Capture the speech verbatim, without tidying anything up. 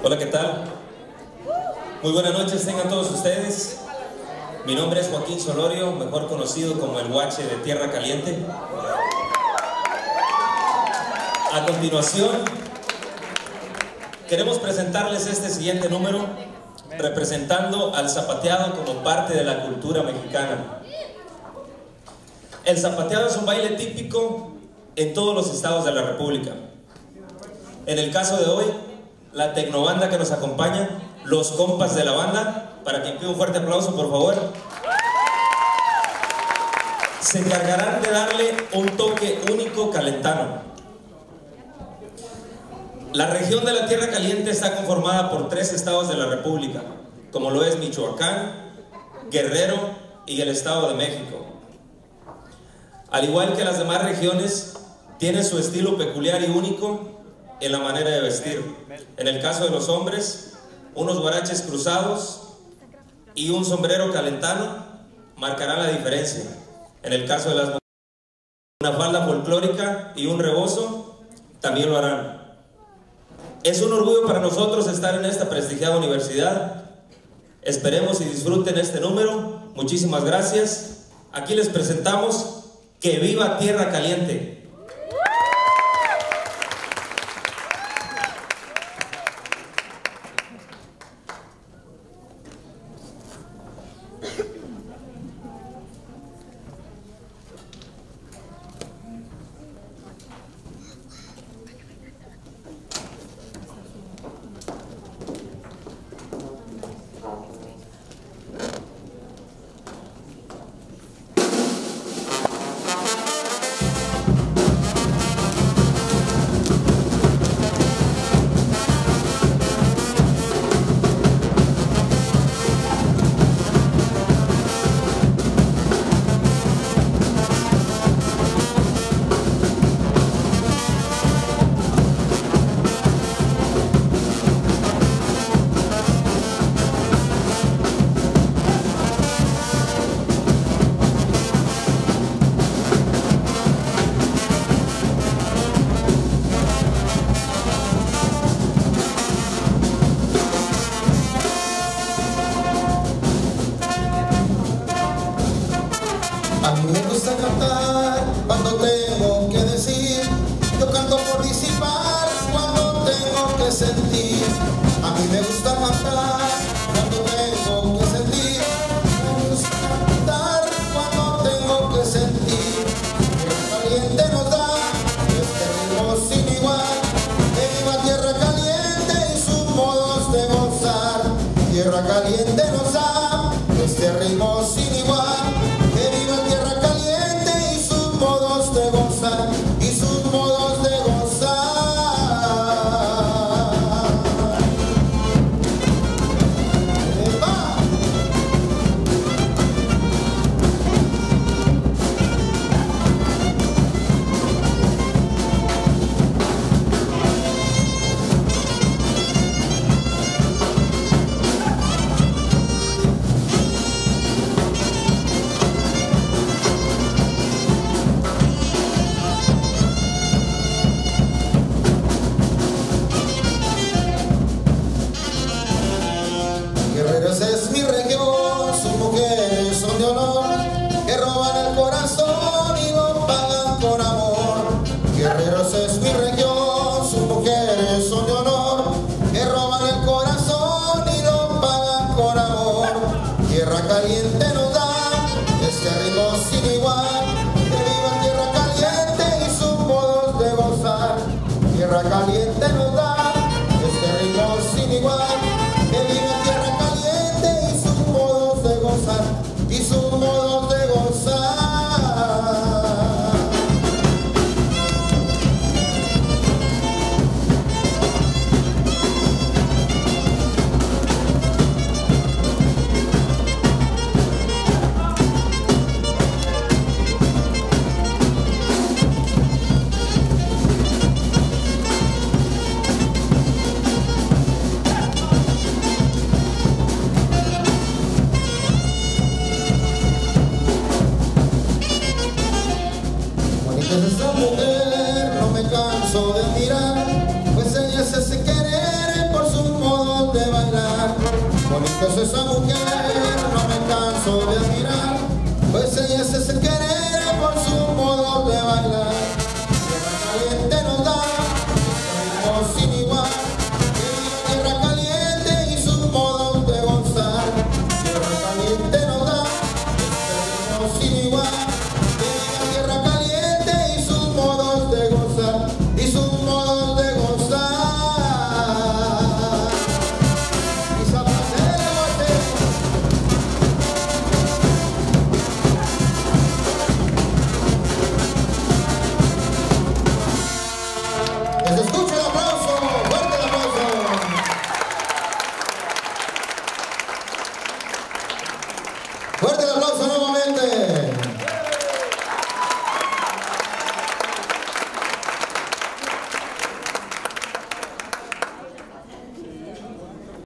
Hola, ¿qué tal? Muy buenas noches tengan todos ustedes. Mi nombre es Joaquín Solorio, mejor conocido como el Guache de Tierra Caliente. A continuación, queremos presentarles este siguiente número, representando al zapateado como parte de la cultura mexicana. El zapateado es un baile típico en todos los estados de la República. En el caso de hoy, la tecnobanda que nos acompaña, los compas de la banda, para quien pido un fuerte aplauso, por favor, se encargarán de darle un toque único calentano. La región de la Tierra Caliente está conformada por tres estados de la República, como lo es Michoacán, Guerrero y el Estado de México. Al igual que las demás regiones, tiene su estilo peculiar y único en la manera de vestir. En el caso de los hombres, unos guaraches cruzados y un sombrero calentano marcarán la diferencia. En el caso de las mujeres, una falda folclórica y un rebozo también lo harán. Es un orgullo para nosotros estar en esta prestigiada universidad. Esperemos y disfruten este número. Muchísimas gracias. Aquí les presentamos Que Viva Tierra Caliente. A mí me gusta cantar cuando tengo que decir, yo canto por disipar cuando tengo que sentir. A mí me gusta cantar cuando tengo que sentir, me gusta cantar cuando tengo que sentir. Tierra Caliente nos da este ritmo sin igual, que viva Tierra Caliente y sus modos de gozar. Tierra Caliente nos da este ritmo sin igual, de gozar y sus modos de gozar. ¡Epa! Guerreros es mi región, sus mujeres son de honor, que roban el corazón y lo pagan con amor. Guerreros es mi región, sus mujeres son de honor, que roban el corazón y lo pagan con amor. Tierra Caliente nos da este ritmo sin igual, que viva Tierra Caliente y sus modos de gozar. Tierra Caliente nos da este ritmo sin igual, que viva Tierra Caliente y sus modos de gozar, y sus modos de gozar. Esa mujer no me canso de mirar, pues ella se hace querer por su modo preciosa esa mujer, no me canso de admirar, pues ella es ese querer por su modo de bailar. Tierra caliente nos da, ritmo sin igual, tierra caliente y sus modos de gozar. Tierra caliente nos da, ritmo sin igual, tierra caliente y sus modos de gozar, y sus modos de gozar. Let's go.